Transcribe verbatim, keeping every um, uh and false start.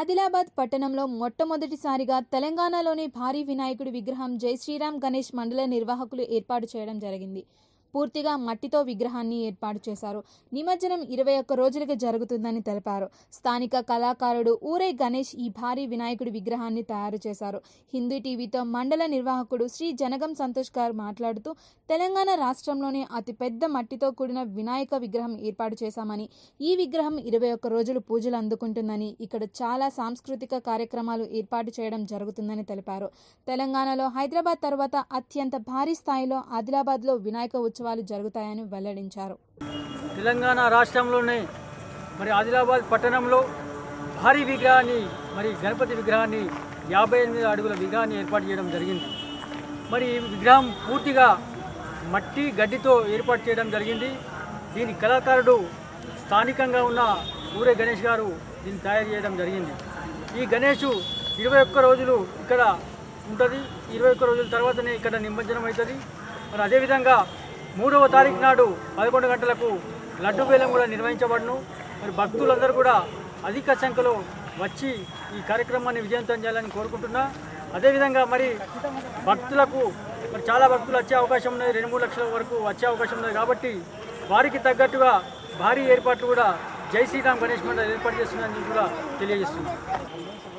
ఆదిలాబాద్ పట్టణంలో మొట్టమొదటిసారిగా తెలంగాణలోని భారీ వినాయకుడి విగ్రహం జై శ్రీరామ్ గణేష్ మండల నిర్వాహకులు ఏర్పాటు చేయడం జరిగింది. పూర్తిగా మట్టితో విగ్రహాన్ని ఏర్పాటు చేశారు. నిమజ్జనం ఇరవై ఒక్క రోజులుగా జరుగుతుందని తెలిపారు. స్థానిక కళాకారుడు ఊరే గణేష్ ఈ భారీ వినాయకుడి విగ్రహాన్ని తయారు చేశారు. హిందూ టీవీతో మండల నిర్వాహకుడు శ్రీ జనగం సంతోష్ గారు మాట్లాడుతూ తెలంగాణ రాష్ట్రంలోనే అతిపెద్ద మట్టితో కూడిన వినాయక విగ్రహం ఏర్పాటు చేశామని, ఈ విగ్రహం ఇరవై ఒక్క రోజులు పూజలు అందుకుంటుందని, ఇక్కడ చాలా సాంస్కృతిక కార్యక్రమాలు ఏర్పాటు చేయడం జరుగుతుందని తెలిపారు. తెలంగాణలో హైదరాబాద్ తర్వాత అత్యంత భారీ స్థాయిలో ఆదిలాబాద్లో వినాయక ఉత్సవాలు జరుగుతాయని వెల్లడించారు. తెలంగాణ రాష్ట్రంలోనే మరి ఆదిలాబాద్ పట్టణంలో భారీ విగ్రహాన్ని మరి గణపతి విగ్రహాన్ని యాభై ఎనిమిది అడుగుల విగ్రహాన్ని ఏర్పాటు చేయడం జరిగింది. మరి ఈ విగ్రహం పూర్తిగా మట్టి గడ్డితో ఏర్పాటు చేయడం జరిగింది. దీని కళాకారుడు స్థానికంగా ఉన్న ఊరే గణేష్ గారు దీన్ని తయారు చేయడం జరిగింది. ఈ గణేషు ఇరవై ఒక్క రోజులు ఇక్కడ ఉంటుంది. ఇరవై ఒక్క రోజుల తర్వాతనే ఇక్కడ నిమజ్జనం అవుతుంది. మరి అదేవిధంగా మూడవ తారీఖు నాడు పదకొండు గంటలకు లడ్డు వేలం కూడా నిర్వహించబడును. మరి భక్తులందరూ కూడా అధిక సంఖ్యలో వచ్చి ఈ కార్యక్రమాన్ని విజయవంతం చేయాలని కోరుకుంటున్నా. అదేవిధంగా మరి భక్తులకు మరి చాలా భక్తులు వచ్చే అవకాశం ఉన్నది. రెండు మూడు లక్షల వరకు వచ్చే అవకాశం ఉన్నది. కాబట్టి వారికి తగ్గట్టుగా భారీ ఏర్పాట్లు కూడా జై శ్రీరామ్ గణేష్ మండలి ఏర్పాటు చేస్తుందని కూడా తెలియజేస్తుంది.